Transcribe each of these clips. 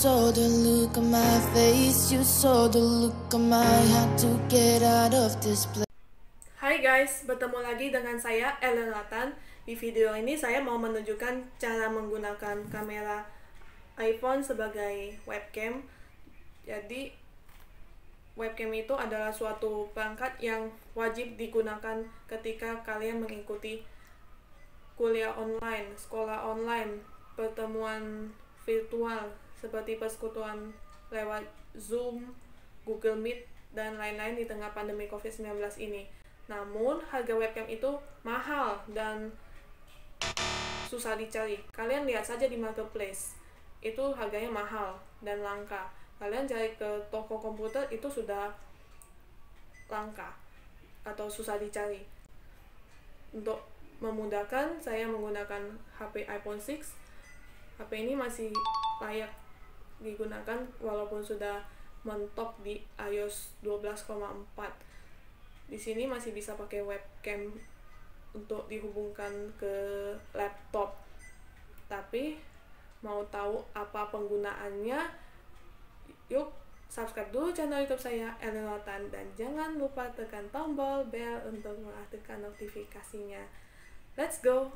saw the look on my face, you saw the look on my heart to get out of this place. Hai guys, bertemu lagi dengan saya Ellen Latan. Di video ini saya mau menunjukkan cara menggunakan kamera iPhone sebagai webcam. Jadi webcam itu adalah suatu perangkat yang wajib digunakan ketika kalian mengikuti kuliah online, sekolah online, pertemuan virtual seperti persekutuan lewat Zoom, Google Meet, dan lain-lain di tengah pandemi COVID-19 ini. Namun, harga webcam itu mahal dan susah dicari. Kalian lihat saja di marketplace, itu harganya mahal dan langka. Kalian cari ke toko komputer itu sudah langka atau susah dicari. Untuk memudahkan, saya menggunakan HP iPhone 6. HP ini masih layak digunakan walaupun sudah mentok di iOS 12,4. Di sini masih bisa pakai webcam untuk dihubungkan ke laptop. Tapi mau tahu apa penggunaannya? Yuk subscribe dulu channel YouTube saya, Ellen Latan, dan jangan lupa tekan tombol bell untuk mengaktifkan notifikasinya. Let's go!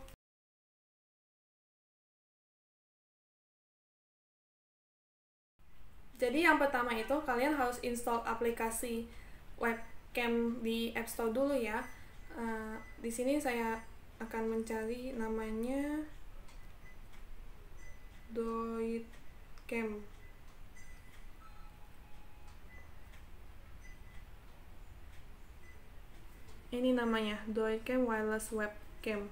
Jadi yang pertama itu kalian harus install aplikasi webcam di App Store dulu ya. Di sini saya akan mencari namanya Doitcam. Ini namanya Doitcam Wireless Webcam.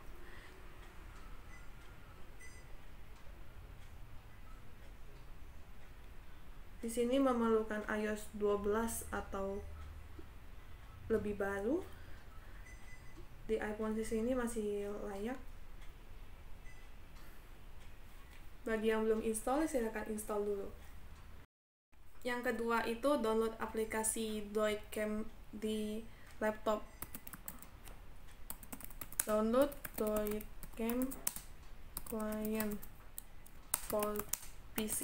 Di sini memerlukan iOS 12 atau lebih baru. Di iPhone di sini masih layak. Bagi yang belum install, silakan install dulu. Yang kedua itu download aplikasi Doitcam di laptop. Download Doitcam Client for PC.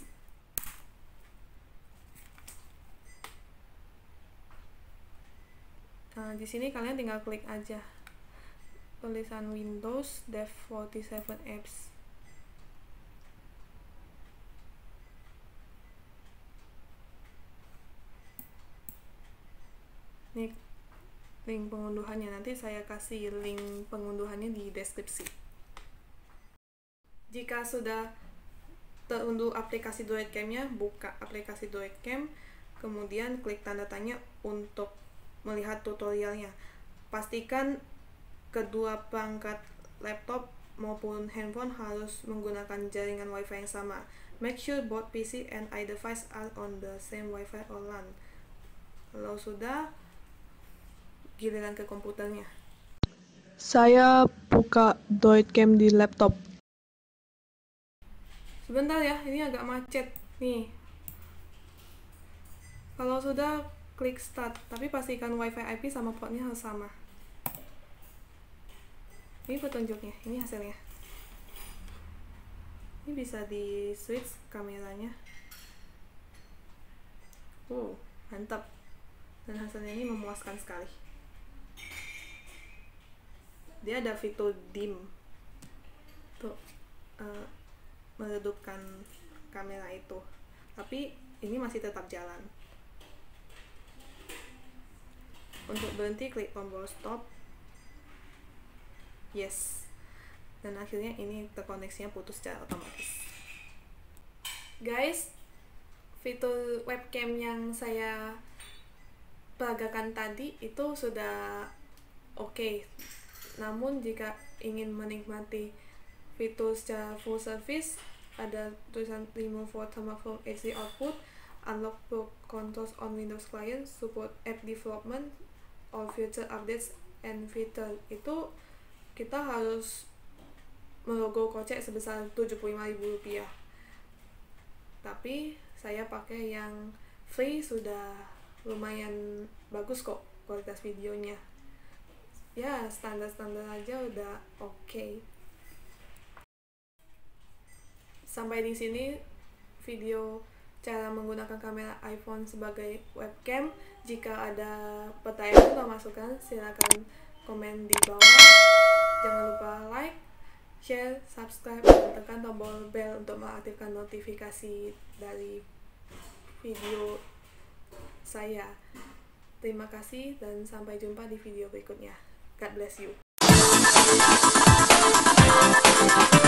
Nah, di sini kalian tinggal klik aja tulisan Windows Dev 47 Apps. Ini link pengunduhannya, nanti saya kasih link pengunduhannya di deskripsi. Jika sudah terunduh aplikasi Doitcam-nya, buka aplikasi Doitcam, kemudian klik tanda tanya untuk melihat tutorialnya. Pastikan kedua perangkat laptop maupun handphone harus menggunakan jaringan Wi-Fi yang sama. Make sure both PC and iDevice are on the same Wi-Fi or LAN. Kalau sudah, giliran ke komputernya. Saya buka Doitcam di laptop. Sebentar ya, ini agak macet nih. Kalau sudah, klik start, tapi pastikan WiFi IP sama portnya harus sama. Ini petunjuknya, ini hasilnya. Ini bisa di switch kameranya. Mantap. Dan hasilnya ini memuaskan sekali. Dia ada fitur dim untuk meredupkan kamera itu, tapi ini masih tetap jalan. Untuk berhenti, klik tombol stop. Yes. Dan akhirnya ini terkoneksinya putus secara otomatis. Guys, fitur webcam yang saya peragakan tadi itu sudah oke. Namun jika ingin menikmati fitur secara full service, ada tulisan remove watermark from HD output, unlock pro controls on Windows client, support app development, all future updates and feature. Itu kita harus merogoh kocek sebesar Rp75.000. Tapi saya pakai yang free, sudah lumayan bagus kok kualitas videonya. Ya, standar-standar aja udah oke. Sampai di sini video cara menggunakan kamera iPhone sebagai webcam. Jika ada pertanyaan atau masukan, silakan komen di bawah. Jangan lupa like, share, subscribe, dan tekan tombol bell untuk mengaktifkan notifikasi dari video saya. Terima kasih dan sampai jumpa di video berikutnya. God bless you.